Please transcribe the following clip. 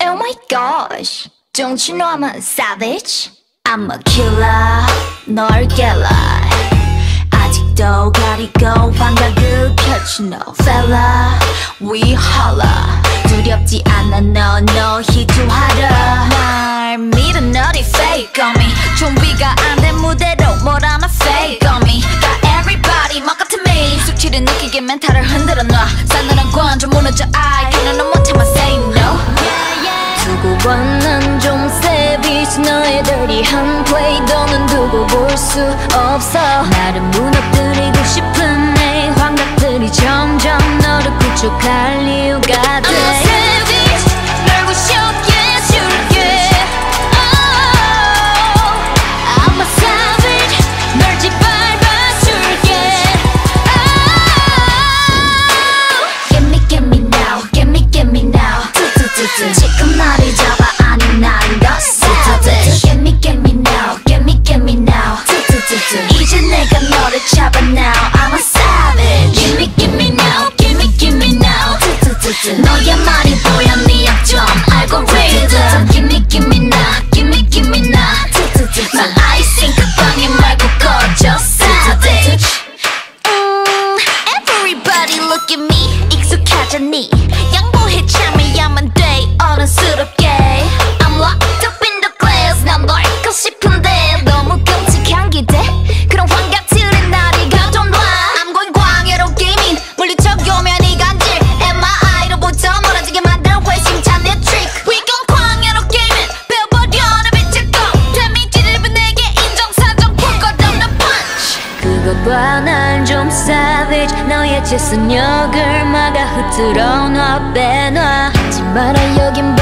Oh my gosh, don't you know I'm a savage? I'm a killer, 널 깰라. 아직도 가리고 환각을 펼치 no fella. We holla. 두렵지 않아 no 희투하라. 날 믿어 너리 fake on me. 준비가 안 된 무대로 뭘 하나 fake on me. Got everybody 막 같은 me. 숙취를 느끼게 멘탈을 흔들어 놔. 싸늘한 관점 무너져 I 그는 넌 못해만 say no. 두고 봐 난 좀 savage. 너의 dirty한 play 너는 두고 볼 수 없어. 나를 무너뜨리고 싶은 내 환각들이 점점 너를 구축할 이유가 돼. I'm a savage 널 부셔게 해줄게. Oh, I'm a savage 널 짓밟아줄게. Oh, get me now, get me now. 지금 나를 잡아 아니 난 더 savage. Get me now, get me now. 이제 내가 너를 잡아 now. I'm a savage. Give me now, give me now. 너의 말이 보여 네 약점 알고리즘. Give me now, give me now. 난 아이싱 그 방에 말고 꺼져 savage. Everybody look at me. 익숙하잖니. 양보해 참여야만 돼 어른스럽게. I'm locked up in the glass. 난 널 잊고 싶은데 너무 끔찍한 기대. 그런 환각들은 나를 가둬놔. I'm going 광야로 게이밍 물리쳐오면 이 간질 MRI로부터 멀어지게 만드는 회심찬 내 트릭. We gon' 광야로 게이밍 배워버려 내 빛의 껌. 데미지를 입은 내게 인정사정 풀 것 없는 punch. 그거 봐 난 좀 savage. 너의 재선역을 막아 흐트러 놔 빼놔. 하지 마라 여긴